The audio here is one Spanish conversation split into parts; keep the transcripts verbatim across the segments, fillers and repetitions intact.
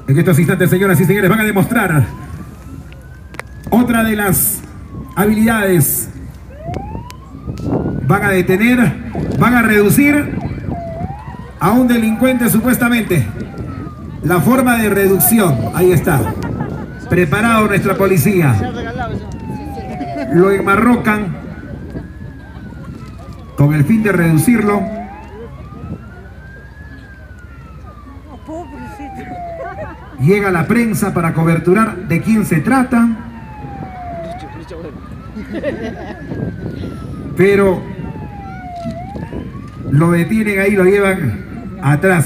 En estos instantes, señoras y señores, van a demostrar otra de las habilidades. Van a detener, van a reducir a un delincuente supuestamente. La forma de reducción, ahí está. Preparado nuestra policía. Lo enmarrocan con el fin de reducirlo. Llega la prensa para coberturar de quién se trata. Pero lo detienen ahí, lo llevan atrás.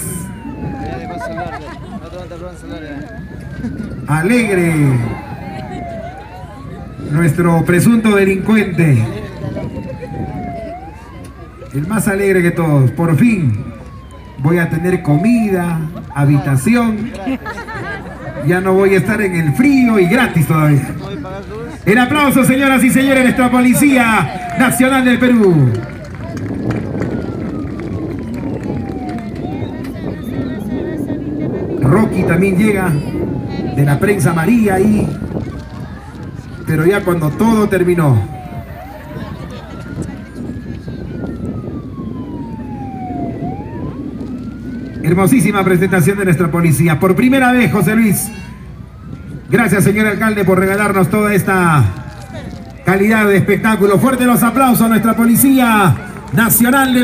Alegre, nuestro presunto delincuente, el más alegre que todos. Por fin voy a tener comida, habitación, ya no voy a estar en el frío y gratis todavía. El aplauso, señoras y señores, nuestra Policía Nacional del Perú. Rocky también llega de la prensa amarilla ahí, pero ya cuando todo terminó. Hermosísima presentación de nuestra policía. Por primera vez, José Luis. Gracias, señor alcalde, por regalarnos toda esta calidad de espectáculo. Fuerte los aplausos a nuestra Policía Nacional del